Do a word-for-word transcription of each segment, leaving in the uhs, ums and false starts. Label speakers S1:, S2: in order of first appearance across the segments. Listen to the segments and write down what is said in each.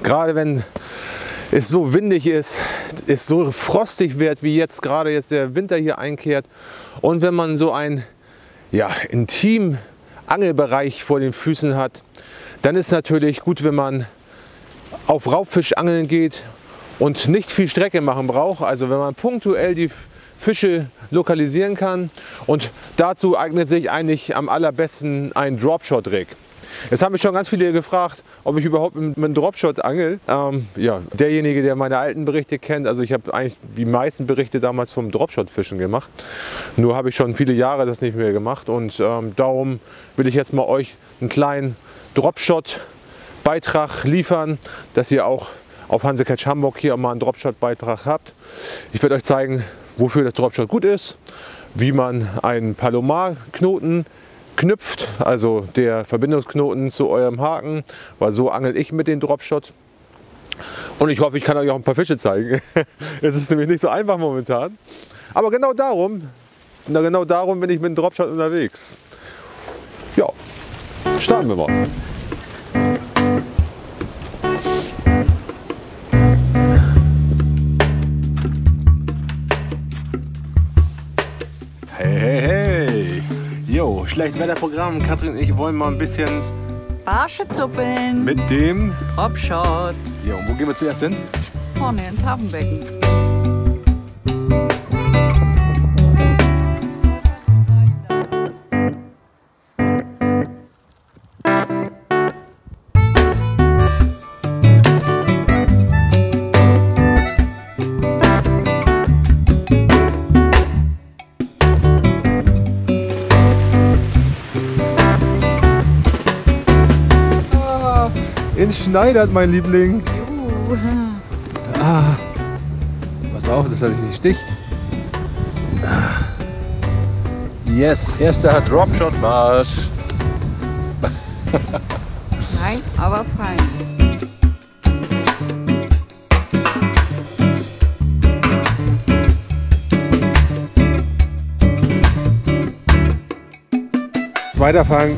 S1: gerade wenn es so windig ist, es so frostig wird, wie jetzt gerade jetzt der Winter hier einkehrt. Und wenn man so einen ja, intimen Angelbereich vor den Füßen hat, dann ist natürlich gut, wenn man auf Raubfisch angeln geht und nicht viel Strecke machen braucht. Also wenn man punktuell die Fische lokalisieren kann, und dazu eignet sich eigentlich am allerbesten ein Dropshot-Rig. Jetzt haben mich schon ganz viele gefragt, ob ich überhaupt mit einem Dropshot angel. Ähm, ja, derjenige, der meine alten Berichte kennt, also ich habe eigentlich die meisten Berichte damals vom Dropshot-Fischen gemacht. Nur habe ich schon viele Jahre das nicht mehr gemacht, und ähm, darum will ich jetzt mal euch einen kleinen Dropshot-Beitrag liefern, dass ihr auch auf Hanse Catch Hamburg hier mal einen Dropshot-Beitrag habt. Ich werde euch zeigen, wofür das Dropshot gut ist, wie man einen Palomar-Knoten knüpft, also der Verbindungsknoten zu eurem Haken, weil so angel ich mit dem Dropshot. Und ich hoffe, ich kann euch auch ein paar Fische zeigen. Es ist nämlich nicht so einfach momentan. Aber genau darum, genau darum bin ich mit dem Dropshot unterwegs. Ja, starten wir mal. Hey, hey, hey! Jo, Schlechtwetterprogramm. Katrin und ich wollen mal ein bisschen
S2: Barsche zuppeln.
S1: Mit dem
S2: Dropshot.
S1: Jo, wo gehen wir zuerst hin?
S2: Vorne ins Hafenbecken.
S1: In Schneidert, mein Liebling.
S2: Juhu.
S1: Ah, pass auf, dass er dich nicht sticht. Ah. Yes, erster Dropshot-Marsch.
S2: Nein, aber fein.
S1: Zweiter Fang.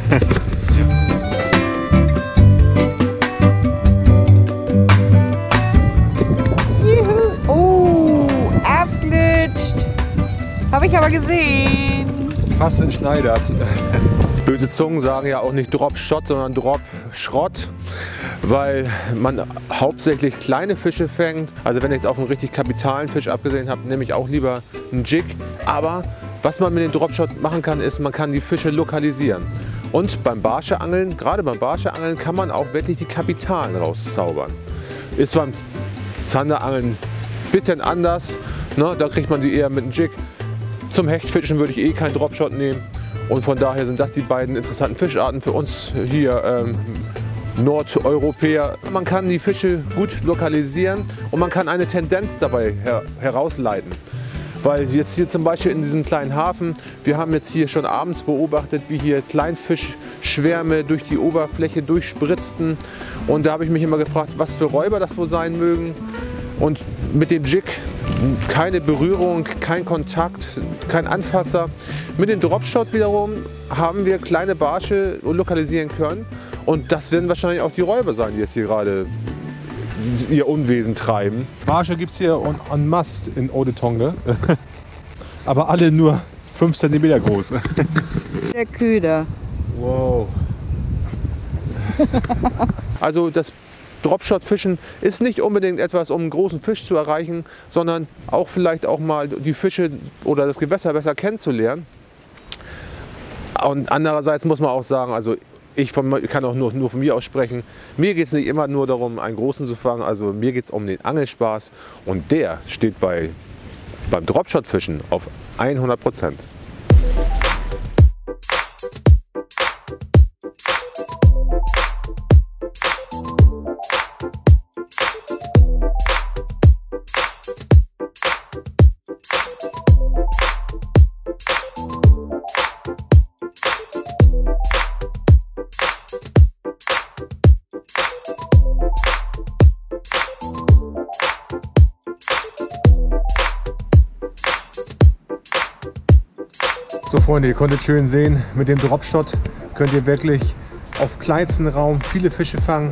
S2: Habe ich aber gesehen.
S1: Fast entschneidert. Böse Zungen sagen ja auch nicht Dropshot, sondern Drop-Schrott, weil man hauptsächlich kleine Fische fängt. Also wenn ich jetzt auf einen richtig kapitalen Fisch abgesehen habe, nehme ich auch lieber einen Jig. Aber was man mit dem Dropshot machen kann, ist, man kann die Fische lokalisieren. Und beim Barscheangeln, gerade beim Barscheangeln, kann man auch wirklich die Kapitalen rauszaubern. Ist beim Zanderangeln ein bisschen anders, ne? Da kriegt man die eher mit einem Jig. Zum Hechtfischen würde ich eh keinen Dropshot nehmen, und von daher sind das die beiden interessanten Fischarten für uns hier ähm, Nordeuropäer. Man kann die Fische gut lokalisieren und man kann eine Tendenz dabei her herausleiten. Weil jetzt hier zum Beispiel in diesem kleinen Hafen, wir haben jetzt hier schon abends beobachtet, wie hier Kleinfischschwärme durch die Oberfläche durchspritzten, und da habe ich mich immer gefragt, was für Räuber das wohl sein mögen. Und mit dem Jig keine Berührung, kein Kontakt, kein Anfasser. Mit dem Dropshot wiederum haben wir kleine Barsche lokalisieren können, und das werden wahrscheinlich auch die Räuber sein, die jetzt hier gerade ihr Unwesen treiben. Barsche gibt es hier en masse in Eau de Tongue, aber alle nur fünf Zentimeter groß.
S2: Der Köder.
S1: Wow. Also das Dropshot-Fischen ist nicht unbedingt etwas, um einen großen Fisch zu erreichen, sondern auch vielleicht auch mal die Fische oder das Gewässer besser kennenzulernen. Und andererseits muss man auch sagen, also ich von, kann auch nur, nur von mir aus sprechen, mir geht es nicht immer nur darum, einen großen zu fangen, also mir geht es um den Angelspaß, und der steht bei, beim Dropshot-Fischen auf hundert Prozent. So Freunde, ihr konntet schön sehen, mit dem Dropshot könnt ihr wirklich auf kleinsten Raum viele Fische fangen.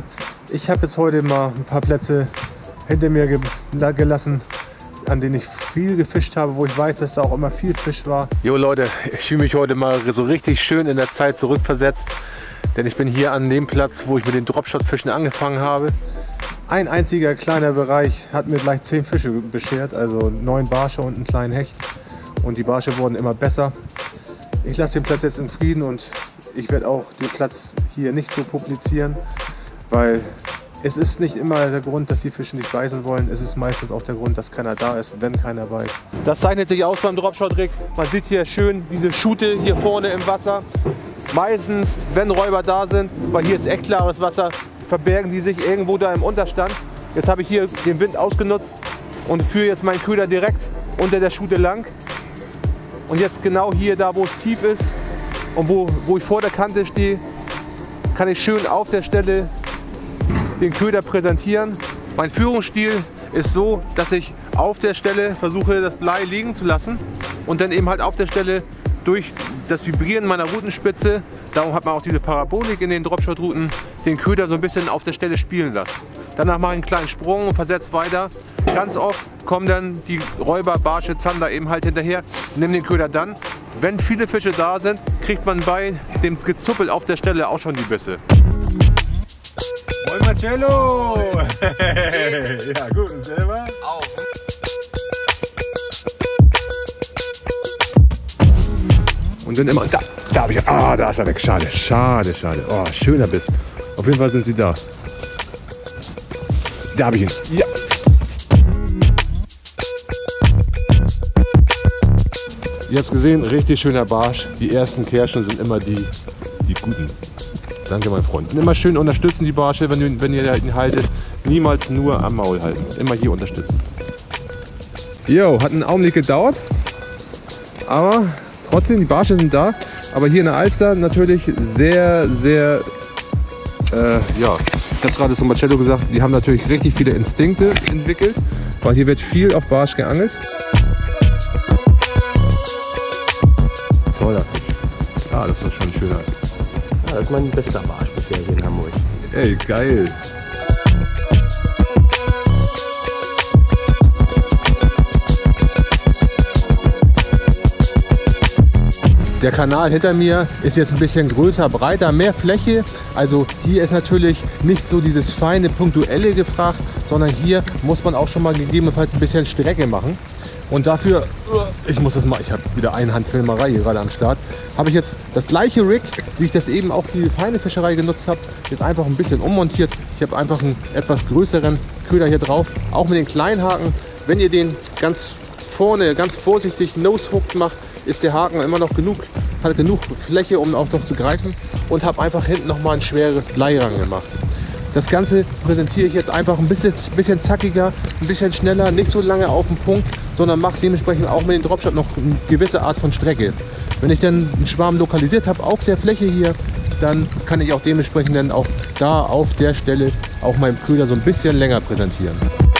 S1: Ich habe jetzt heute mal ein paar Plätze hinter mir ge gelassen, an denen ich viel gefischt habe, wo ich weiß, dass da auch immer viel Fisch war. Jo Leute, ich fühle mich heute mal so richtig schön in der Zeit zurückversetzt, denn ich bin hier an dem Platz, wo ich mit den Dropshot-Fischen angefangen habe. Ein einziger kleiner Bereich hat mir gleich zehn Fische beschert, also neun Barsche und einen kleinen Hecht. Und die Barsche wurden immer besser. Ich lasse den Platz jetzt in Frieden und ich werde auch den Platz hier nicht so publizieren, weil es ist nicht immer der Grund, dass die Fische nicht beißen wollen. Es ist meistens auch der Grund, dass keiner da ist, wenn keiner beißt. Das zeichnet sich aus beim Dropshot-Rig. Man sieht hier schön diese Schute hier vorne im Wasser. Meistens, wenn Räuber da sind, weil hier ist echt klares Wasser, verbergen die sich irgendwo da im Unterstand. Jetzt habe ich hier den Wind ausgenutzt und führe jetzt meinen Köder direkt unter der Schute lang. Und jetzt genau hier, da wo es tief ist und wo, wo ich vor der Kante stehe, kann ich schön auf der Stelle den Köder präsentieren. Mein Führungsstil ist so, dass ich auf der Stelle versuche, das Blei liegen zu lassen und dann eben halt auf der Stelle durch das Vibrieren meiner Rutenspitze, darum hat man auch diese Parabolik in den Dropshot-Routen, den Köder so ein bisschen auf der Stelle spielen lasse. Danach mache ich einen kleinen Sprung und versetze weiter. Ganz oft kommen dann die Räuber, Barsche, Zander eben halt hinterher, nehmen den Köder dann. Wenn viele Fische da sind, kriegt man bei dem Gezuppel auf der Stelle auch schon die Bisse.
S3: Moin Marcello! Ja gut, und selber? Auch.
S1: Und dann immer, da, da habe ich, ah, da ist er weg, schade, schade, schade. Oh, schöner Biss. Auf jeden Fall sind sie da. Da habe ich ihn, ja. Ihr habt gesehen, richtig schöner Barsch. Die ersten Kerschen sind immer die, die guten. Danke, mein Freund. Und immer schön unterstützen die Barsche, wenn, ihr, wenn ihr ihn haltet. Niemals nur am Maul halten. Immer hier unterstützen. Jo, hat einen Augenblick gedauert. Aber trotzdem, die Barsche sind da. Aber hier in der Alster natürlich sehr, sehr, äh, ja, ich habe es gerade zu Marcello gesagt, die haben natürlich richtig viele Instinkte entwickelt. Weil hier wird viel auf Barsch geangelt. Toller Fisch. Ja, das ist schon ein schöner.
S3: Ja, das ist mein bester Barsch bisher hier in Hamburg.
S1: Ey, geil. Der Kanal hinter mir ist jetzt ein bisschen größer, breiter, mehr Fläche. Also hier ist natürlich nicht so dieses feine, punktuelle gefragt, sondern hier muss man auch schon mal gegebenenfalls ein bisschen Strecke machen. Und dafür, ich muss das mal, ich habe wieder Einhandfilmerei hier gerade am Start, habe ich jetzt das gleiche Rig, wie ich das eben auch für die feine Fischerei genutzt habe, jetzt einfach ein bisschen ummontiert. Ich habe einfach einen etwas größeren Köder hier drauf, auch mit den kleinen Haken. Wenn ihr den ganz vorne, ganz vorsichtig nose-hooked macht, ist der Haken immer noch genug, hat genug Fläche, um auch noch zu greifen, und habe einfach hinten noch mal ein schweres Blei ran gemacht. Das Ganze präsentiere ich jetzt einfach ein bisschen, bisschen zackiger, ein bisschen schneller, nicht so lange auf den Punkt, sondern mache dementsprechend auch mit dem Dropshot noch eine gewisse Art von Strecke. Wenn ich dann einen Schwarm lokalisiert habe auf der Fläche hier, dann kann ich auch dementsprechend dann auch da auf der Stelle auch meinen Köder so ein bisschen länger präsentieren.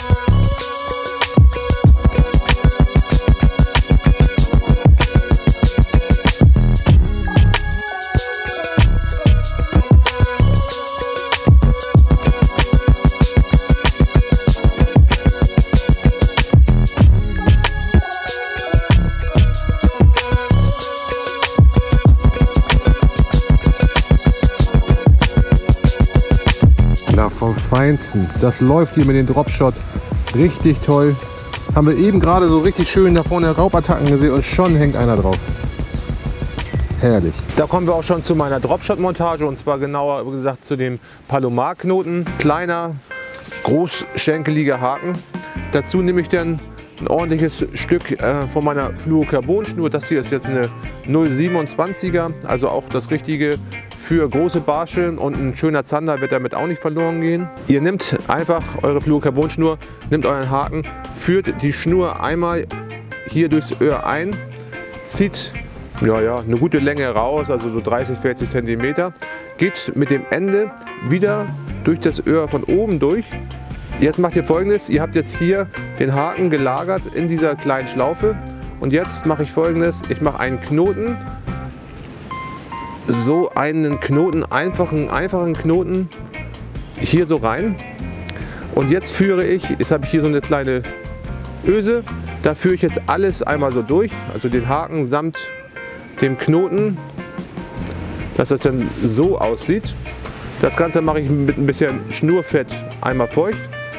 S1: Vom Feinsten. Das läuft hier mit dem Dropshot richtig toll. Haben wir eben gerade so richtig schön da vorne Raubattacken gesehen und schon hängt einer drauf. Herrlich. Da kommen wir auch schon zu meiner Dropshot-Montage, und zwar genauer gesagt zu dem Palomar-Knoten. Kleiner, großschenkeliger Haken. Dazu nehme ich dann ein ordentliches Stück äh, von meiner Fluorocarbon-Schnur. Das hier ist jetzt eine null siebenundzwanziger, also auch das Richtige für große Barsche, und ein schöner Zander wird damit auch nicht verloren gehen. Ihr nehmt einfach eure Fluorocarbon-Schnur, nehmt euren Haken, führt die Schnur einmal hier durchs Öhr ein, zieht ja, ja, eine gute Länge raus, also so dreißig, vierzig Zentimeter, geht mit dem Ende wieder durch das Öhr von oben durch. Jetzt macht ihr Folgendes: Ihr habt jetzt hier den Haken gelagert in dieser kleinen Schlaufe, und jetzt mache ich Folgendes: Ich mache einen Knoten, so einen Knoten, einfachen, einfachen Knoten hier so rein. Und jetzt führe ich, jetzt habe ich hier so eine kleine Öse, da führe ich jetzt alles einmal so durch, also den Haken samt dem Knoten, dass das dann so aussieht. Das Ganze mache ich mit ein bisschen Schnurfett einmal feucht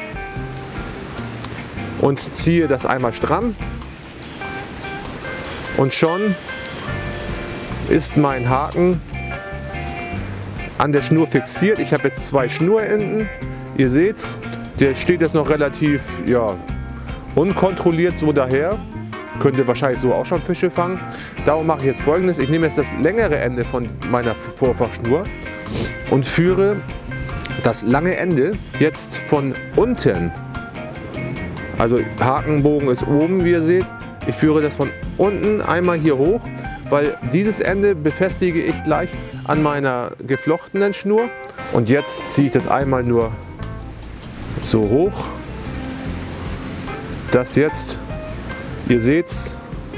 S1: und ziehe das einmal stramm. Und schon ist mein Haken an der Schnur fixiert. Ich habe jetzt zwei Schnurenden. Ihr seht's, der steht jetzt noch relativ ja, unkontrolliert so daher. Könnt ihr wahrscheinlich so auch schon Fische fangen. Darum mache ich jetzt Folgendes. Ich nehme jetzt das längere Ende von meiner Vorfachschnur und führe das lange Ende jetzt von unten. Also Hakenbogen ist oben, wie ihr seht. Ich führe das von unten einmal hier hoch, weil dieses Ende befestige ich gleich an meiner geflochtenen Schnur. Und jetzt ziehe ich das einmal nur so hoch, dass jetzt, ihr seht's,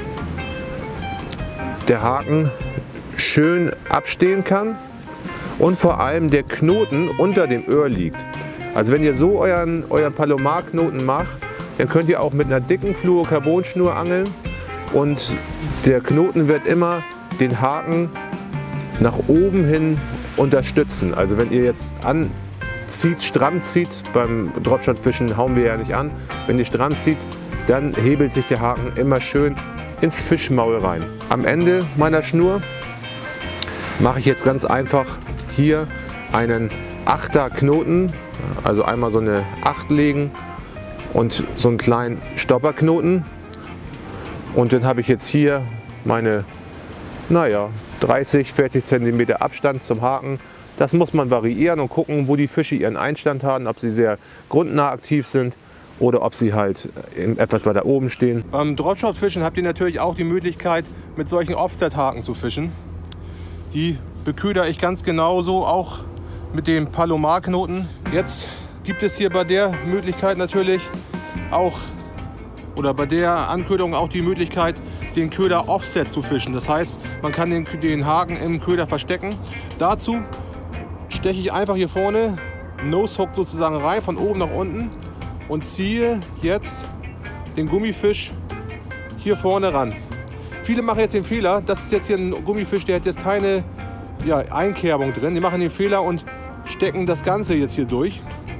S1: der Haken schön abstehen kann und vor allem der Knoten unter dem Öhr liegt. Also wenn ihr so euren, euren Palomar-Knoten macht, dann könnt ihr auch mit einer dicken Fluorocarbon-Schnur angeln und der Knoten wird immer den Haken nach oben hin unterstützen. Also wenn ihr jetzt anzieht, stramm zieht, beim Dropshot-Fischen hauen wir ja nicht an, wenn ihr stramm zieht, dann hebelt sich der Haken immer schön ins Fischmaul rein. Am Ende meiner Schnur mache ich jetzt ganz einfach hier einen Achter Knoten, also einmal so eine acht legen und so einen kleinen Stopperknoten. Und dann habe ich jetzt hier meine, naja, dreißig, vierzig Zentimeter Abstand zum Haken. Das muss man variieren und gucken, wo die Fische ihren Einstand haben, ob sie sehr grundnah aktiv sind oder ob sie halt etwas weiter oben stehen. Beim Dropshot-Fischen habt ihr natürlich auch die Möglichkeit, mit solchen Offset-Haken zu fischen. Die beköder ich ganz genauso, auch mit dem Palomar-Knoten. Jetzt gibt es hier bei der Möglichkeit natürlich auch, oder bei der Anköderung auch die Möglichkeit, den Köder Offset zu fischen. Das heißt, man kann den, den Haken im Köder verstecken. Dazu steche ich einfach hier vorne Nose-Hook sozusagen rein, von oben nach unten, und ziehe jetzt den Gummifisch hier vorne ran. Viele machen jetzt den Fehler, das ist jetzt hier ein Gummifisch, der hat jetzt keine ja, Einkerbung drin. Die machen den Fehler und stecken das Ganze jetzt hier durch.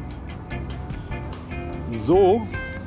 S1: So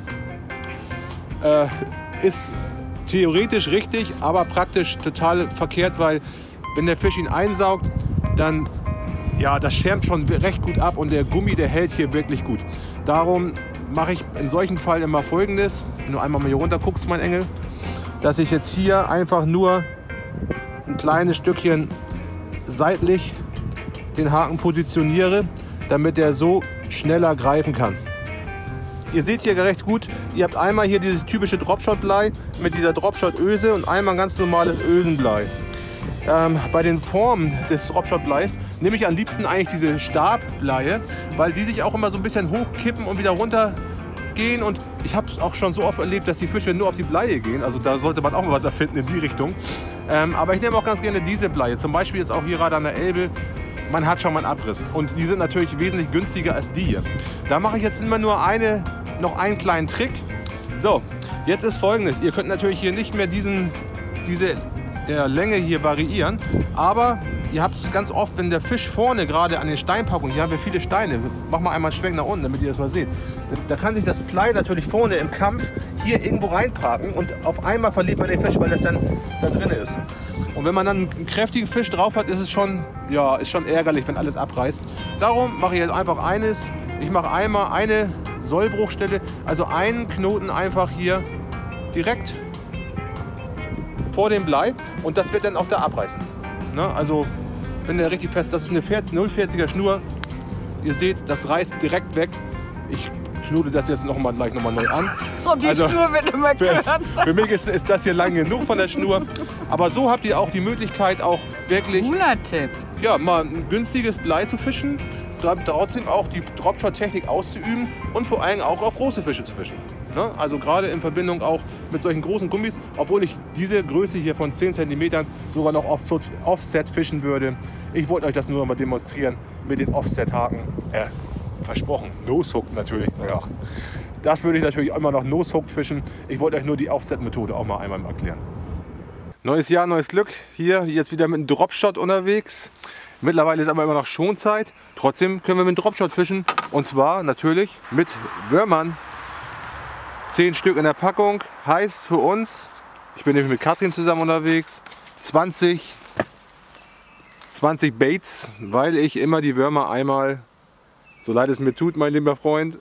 S1: äh, ist theoretisch richtig, aber praktisch total verkehrt, weil wenn der Fisch ihn einsaugt, dann ja, das schirmt schon recht gut ab und der Gummi, der hält hier wirklich gut. Darum mache ich in solchen Fall immer Folgendes, wenn du einmal mal hier runter guckst, mein Engel, dass ich jetzt hier einfach nur ein kleines Stückchen seitlich den Haken positioniere, damit er so schneller greifen kann. Ihr seht hier recht gut, ihr habt einmal hier dieses typische Dropshot-Blei mit dieser Dropshot-Öse und einmal ein ganz normales Ösenblei. Ähm, bei den Formen des Dropshot-Bleis nehme ich am liebsten eigentlich diese Stabbleie, weil die sich auch immer so ein bisschen hochkippen und wieder runter gehen. Und ich habe es auch schon so oft erlebt, dass die Fische nur auf die Bleie gehen. Also da sollte man auch mal was erfinden in die Richtung. Ähm, aber ich nehme auch ganz gerne diese Bleie. Zum Beispiel jetzt auch hier gerade an der Elbe. Man hat schon mal einen Abriss. Und die sind natürlich wesentlich günstiger als die hier. Da mache ich jetzt immer nur eine, noch einen kleinen Trick. So, jetzt ist Folgendes. Ihr könnt natürlich hier nicht mehr diesen, diese der Länge hier variieren, aber ihr habt es ganz oft, wenn der Fisch vorne gerade an den Steinpackungen, hier haben wir viele Steine, mach mal einmal einen Schwenk nach unten, damit ihr das mal seht, da, da kann sich das Blei natürlich vorne im Kampf hier irgendwo reinparken und auf einmal verliert man den Fisch, weil das dann da drin ist. Und wenn man dann einen kräftigen Fisch drauf hat, ist es schon, ja, ist schon ärgerlich, wenn alles abreißt. Darum mache ich jetzt einfach eines, ich mache einmal eine Sollbruchstelle, also einen Knoten einfach hier direkt vor dem Blei und das wird dann auch da abreißen. Ne? Also wenn der richtig fest, das ist eine null vierziger Schnur. Ihr seht, das reißt direkt weg. Ich knote das jetzt noch mal, gleich nochmal neu an.
S2: Und die
S1: also,
S2: Schnur wird immer kürzer.
S1: Für, für mich ist, ist das hier lang genug von der Schnur. Aber so habt ihr auch die Möglichkeit, auch wirklich
S2: Cooler Tipp.
S1: Ja, mal ein günstiges Blei zu fischen, trotzdem auch die Dropshot-Technik auszuüben und vor allem auch auf große Fische zu fischen. Ne? Also gerade in Verbindung auch mit solchen großen Gummis, obwohl ich diese Größe hier von zehn Zentimetern sogar noch Offset fischen würde. Ich wollte euch das nur noch mal demonstrieren mit den Offset-Haken. Äh, versprochen, No-Hooked natürlich. Ja. Das würde ich natürlich immer noch No-Hooked fischen. Ich wollte euch nur die Offset-Methode auch mal einmal erklären. Neues Jahr, neues Glück. Hier jetzt wieder mit einem Dropshot unterwegs. Mittlerweile ist aber immer noch Schonzeit. Trotzdem können wir mit einem Dropshot fischen. Und zwar natürlich mit Würmern. Zehn Stück in der Packung. Heißt für uns, ich bin nämlich mit Katrin zusammen unterwegs, zwanzig, zwanzig Baits, weil ich immer die Würmer einmal, so leid es mir tut, mein lieber Freund,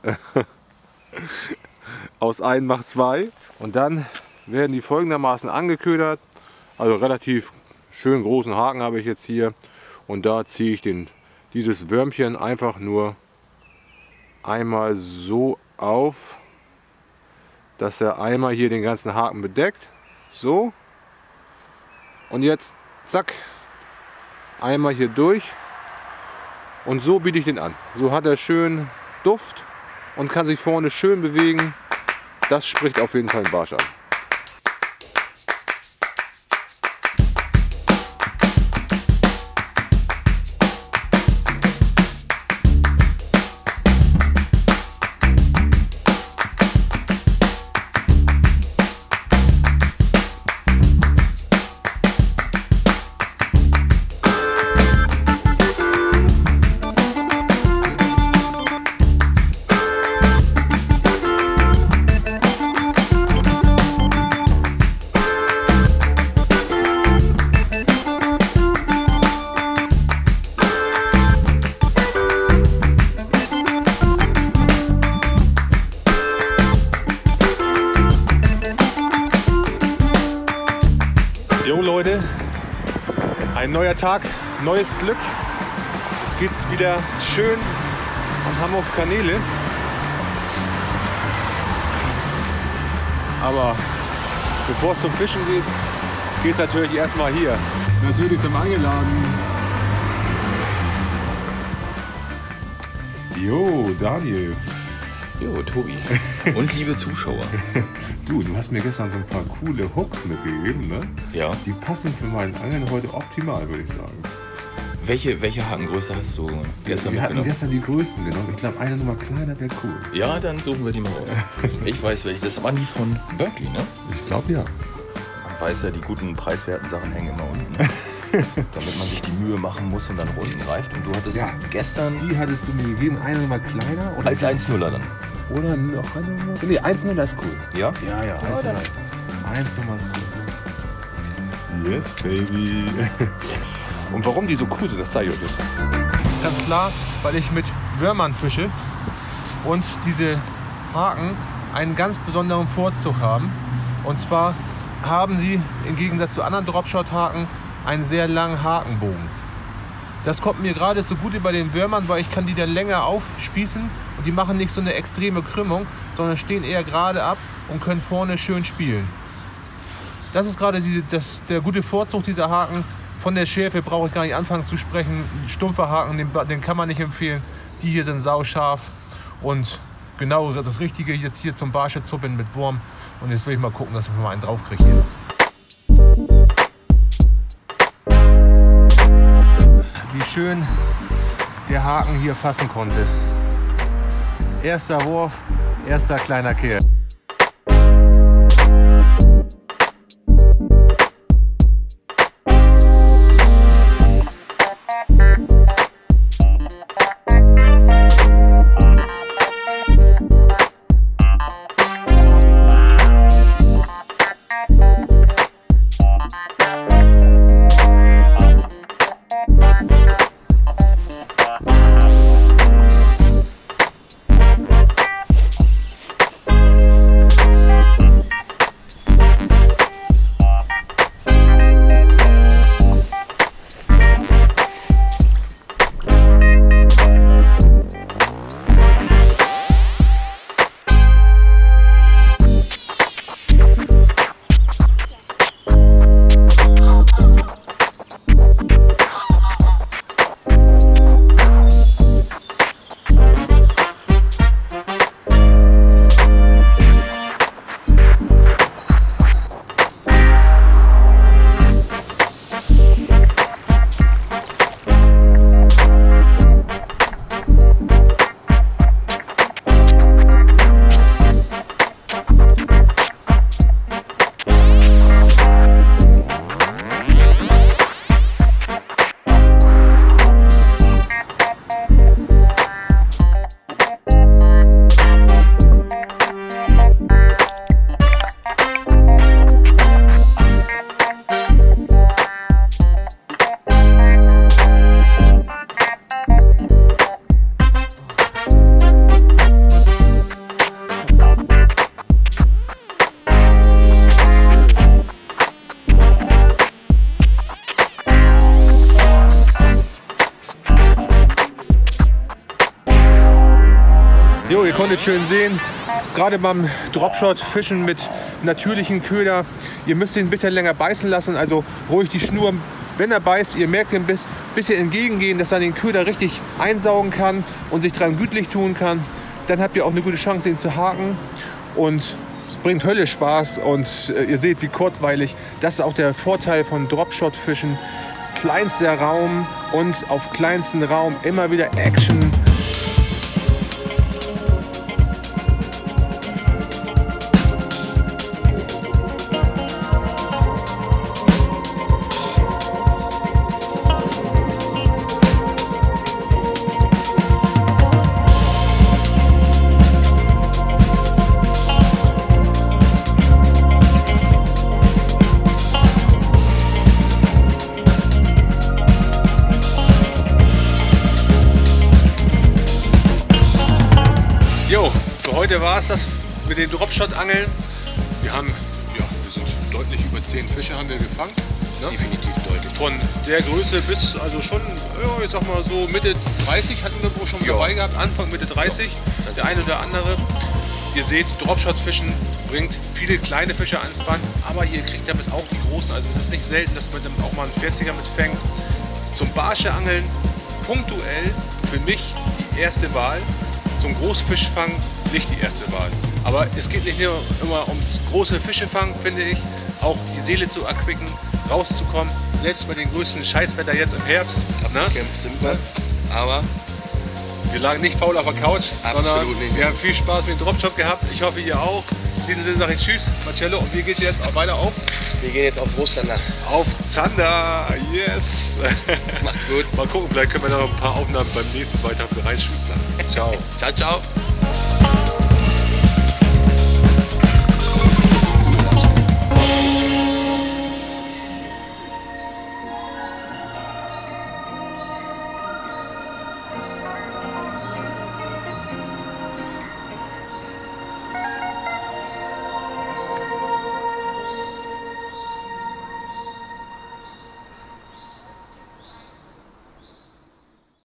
S1: aus einem macht zwei. Und dann werden die folgendermaßen angeködert. Also relativ schön großen Haken habe ich jetzt hier. Und da ziehe ich den, dieses Würmchen einfach nur einmal so auf, dass er einmal hier den ganzen Haken bedeckt. So. Und jetzt zack, einmal hier durch. Und so biete ich den an. So hat er schön Duft und kann sich vorne schön bewegen. Das spricht auf jeden Fall einen Barsch an. Jo Leute, ein neuer Tag, neues Glück. Es geht wieder schön an Hamburgs Kanäle. Aber bevor es zum Fischen geht, geht es natürlich erstmal hier. Natürlich zum Angelladen. Jo, Daniel.
S4: Jo, Tobi. Und liebe Zuschauer.
S1: Du, du hast mir gestern so ein paar coole Hooks mitgegeben, ne?
S4: Ja.
S1: Die passen für meinen Angeln heute optimal, würde ich sagen.
S4: Welche, welche Hakengröße hast du gestern
S1: Wir hatten
S4: mitgenommen?
S1: gestern die größten genommen. Ich glaube, eine Nummer kleiner wäre cool.
S4: Ja, dann suchen wir die mal raus. Ich weiß welche. Das waren die von Berkeley, ne?
S1: Ich glaube ja.
S4: Man weiß ja, die guten preiswerten Sachen hängen immer unten. Damit man sich die Mühe machen muss und dann unten greift. Und du hattest
S1: Ja.
S4: gestern
S1: Die hattest du mir gegeben, eine Nummer kleiner oder
S4: als eins nuller dann.
S1: oder noch eine Nummer? Nee, eins Nuller ist cool.
S4: Ja?
S1: Ja, ja, eins Nuller. eins Nummer ist cool. Yes, baby. Und warum die so cool sind, das zeige ich euch jetzt. Ganz klar, weil ich mit Würmern fische und diese Haken einen ganz besonderen Vorzug haben. Und zwar haben sie im Gegensatz zu anderen Dropshot-Haken einen sehr langen Hakenbogen. Das kommt mir gerade so gut bei den Würmern, weil ich kann die dann länger aufspießen und die machen nicht so eine extreme Krümmung, sondern stehen eher gerade ab und können vorne schön spielen. Das ist gerade die, das, der gute Vorzug dieser Haken. Von der Schärfe brauche ich gar nicht anfangen zu sprechen. Stumpfer Haken, den, den kann man nicht empfehlen. Die hier sind sauscharf und genau das Richtige jetzt hier zum Barschezuppeln mit Wurm. Und jetzt will ich mal gucken, dass ich mal einen drauf kriege hier. Wie schön der Haken hier fassen konnte. Erster Wurf, erster kleiner Kerl. Angel schön sehen. Gerade beim Dropshot-Fischen mit natürlichen Köder. Ihr müsst ihn ein bisschen länger beißen lassen, also ruhig die Schnur, wenn er beißt, ihr merkt ein bisschen entgegengehen, dass er den Köder richtig einsaugen kann und sich dran gütlich tun kann. Dann habt ihr auch eine gute Chance, ihn zu haken. Und es bringt Hölle Spaß und äh, ihr seht, wie kurzweilig. Das ist auch der Vorteil von Dropshot-Fischen. Kleinster Raum und auf kleinsten Raum immer wieder Action. Jo, für heute war es das mit den Dropshot-Angeln. Wir haben, ja, wir sind deutlich über zehn Fische haben wir gefangen. Ne?
S4: Definitiv deutlich.
S1: Von der Größe bis, also schon, ja, ich sag mal so Mitte dreißig hatten wir wohl schon
S4: Ja.
S1: dabei gehabt, Anfang Mitte dreißig,
S4: Ja.
S1: der eine oder andere. Ihr seht, Dropshot-Fischen bringt viele kleine Fische ans Band, aber ihr kriegt damit auch die großen. Also es ist nicht selten, dass man damit auch mal einen vierziger mitfängt. Zum Barsche-Angeln punktuell für mich die erste Wahl. Zum Großfischfang nicht die erste Wahl. Aber es geht nicht nur immer ums große Fischefangen, finde ich. Auch die Seele zu erquicken, rauszukommen. Selbst bei den größten Scheißwetter jetzt im Herbst. Ne?
S4: Abgekämpft sind wir. Aber
S1: Wir lagen nicht faul auf der Couch,
S4: Absolut
S1: sondern
S4: nicht.
S1: wir haben viel Spaß mit dem Dropshot gehabt. Ich hoffe, ihr auch. In diesem Sinne sage ich Tschüss, Marcello. Und wir gehen jetzt auch weiter auf.
S4: wir gehen jetzt auf Großzander.
S1: Auf Zander. Yes.
S4: Macht's gut.
S1: Mal gucken, vielleicht können wir noch ein paar Aufnahmen beim nächsten weiteren Bereichsschüssler. Ciao.
S4: Ciao, ciao.